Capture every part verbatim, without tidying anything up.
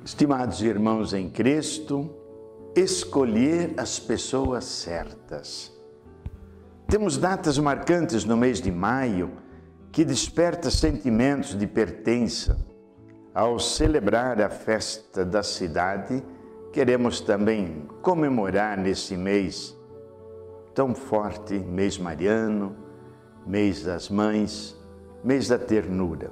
Estimados irmãos em Cristo, escolher as pessoas certas. Temos datas marcantes no mês de maio que desperta sentimentos de pertença. Ao celebrar a festa da cidade, queremos também comemorar nesse mês tão forte, mês mariano, mês das mães, mês da ternura.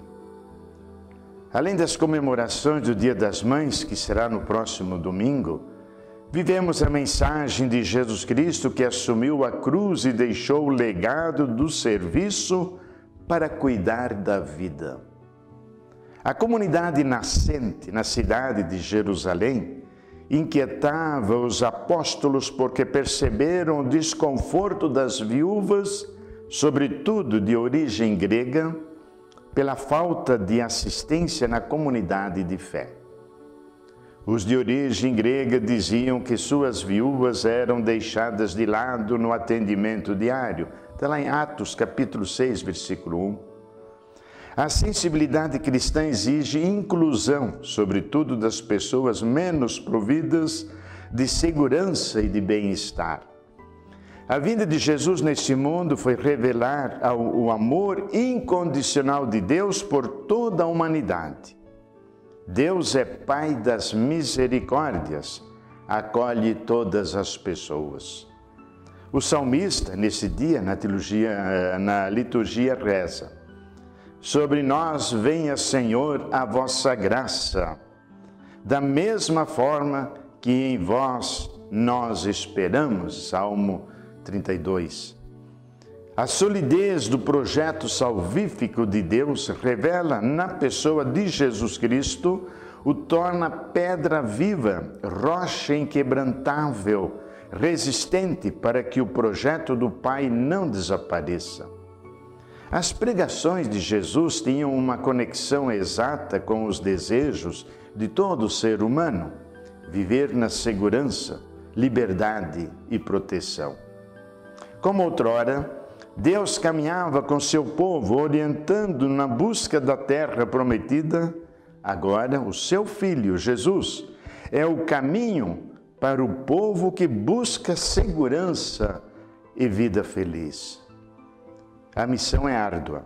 Além das comemorações do Dia das Mães, que será no próximo domingo, vivemos a mensagem de Jesus Cristo que assumiu a cruz e deixou o legado do serviço para cuidar da vida. A comunidade nascente na cidade de Jerusalém inquietava os apóstolos porque perceberam o desconforto das viúvas, sobretudo de origem grega, pela falta de assistência na comunidade de fé. Os de origem grega diziam que suas viúvas eram deixadas de lado no atendimento diário. Está lá em Atos, capítulo seis, versículo um. A sensibilidade cristã exige inclusão, sobretudo das pessoas menos providas de segurança e de bem-estar. A vinda de Jesus neste mundo foi revelar o amor incondicional de Deus por toda a humanidade. Deus é Pai das misericórdias, acolhe todas as pessoas. O salmista, nesse dia, na liturgia, na liturgia reza: sobre nós venha, Senhor, a vossa graça, da mesma forma que em vós nós esperamos. Salmo trinta e dois. A solidez do projeto salvífico de Deus revela na pessoa de Jesus Cristo, o torna pedra viva, rocha inquebrantável, resistente para que o projeto do Pai não desapareça. As pregações de Jesus tinham uma conexão exata com os desejos de todo ser humano: viver na segurança, liberdade e proteção. Como outrora, Deus caminhava com seu povo, orientando na busca da terra prometida. Agora, o seu Filho, Jesus, é o caminho para o povo que busca segurança e vida feliz. A missão é árdua.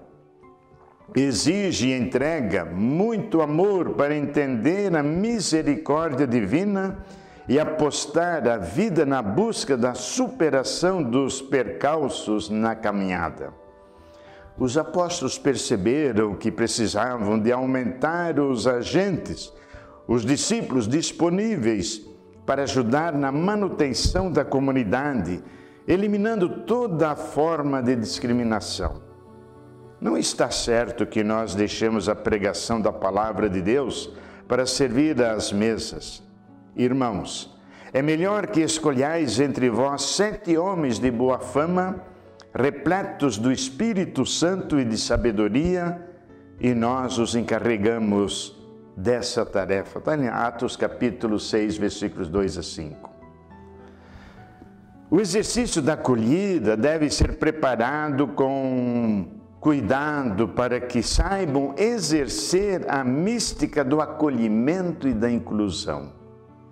Exige e entrega muito amor para entender a misericórdia divina e apostar a vida na busca da superação dos percalços na caminhada. Os apóstolos perceberam que precisavam de aumentar os agentes, os discípulos disponíveis para ajudar na manutenção da comunidade, eliminando toda a forma de discriminação. Não está certo que nós deixemos a pregação da palavra de Deus para servir às mesas. Irmãos, é melhor que escolhais entre vós sete homens de boa fama, repletos do Espírito Santo e de sabedoria, e nós os encarregamos dessa tarefa. Está em Atos capítulo seis, versículos dois a cinco. O exercício da acolhida deve ser preparado com cuidado para que saibam exercer a mística do acolhimento e da inclusão.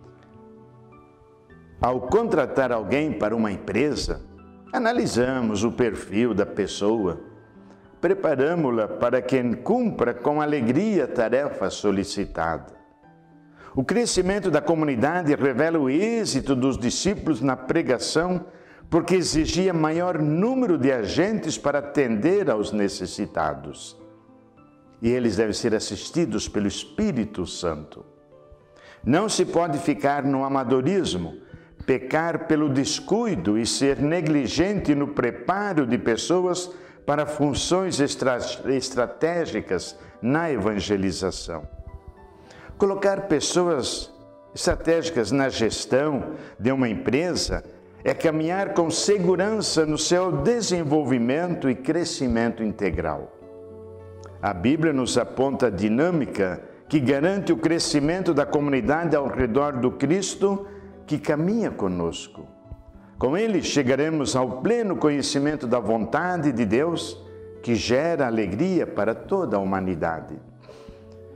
Ao contratar alguém para uma empresa, analisamos o perfil da pessoa, preparamos-la para que cumpra com alegria a tarefa solicitada. O crescimento da comunidade revela o êxito dos discípulos na pregação, porque exigia maior número de agentes para atender aos necessitados. E eles devem ser assistidos pelo Espírito Santo. Não se pode ficar no amadorismo, pecar pelo descuido e ser negligente no preparo de pessoas para funções estra- estratégicas na evangelização. Colocar pessoas estratégicas na gestão de uma empresa é caminhar com segurança no seu desenvolvimento e crescimento integral. A Bíblia nos aponta a dinâmica que garante o crescimento da comunidade ao redor do Cristo que caminha conosco. Com ele chegaremos ao pleno conhecimento da vontade de Deus, que gera alegria para toda a humanidade.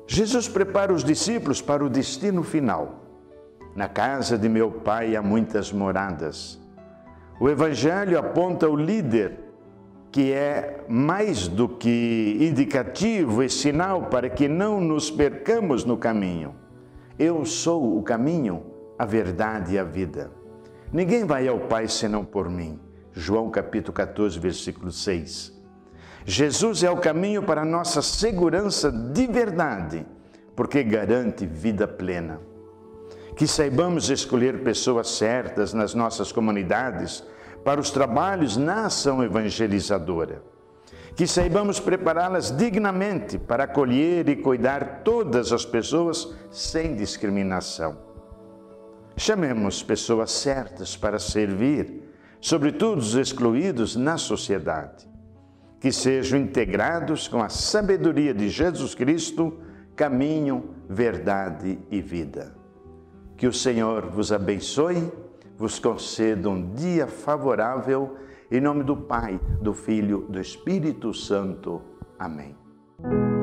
Jesus prepara os discípulos para o destino final. Na casa de meu Pai há muitas moradas. O Evangelho aponta o líder, que é mais do que indicativo e sinal para que não nos percamos no caminho. Eu sou o caminho, a verdade e a vida. Ninguém vai ao Pai senão por mim. João capítulo quatorze, versículo seis. Jesus é o caminho para a nossa segurança de verdade, porque garante vida plena. Que saibamos escolher pessoas certas nas nossas comunidades para os trabalhos na ação evangelizadora. Que saibamos prepará-las dignamente para acolher e cuidar todas as pessoas sem discriminação. Chamemos pessoas certas para servir, sobretudo os excluídos na sociedade. Que sejam integrados com a sabedoria de Jesus Cristo, caminho, verdade e vida. Que o Senhor vos abençoe, vos conceda um dia favorável, em nome do Pai, do Filho, do Espírito Santo. Amém.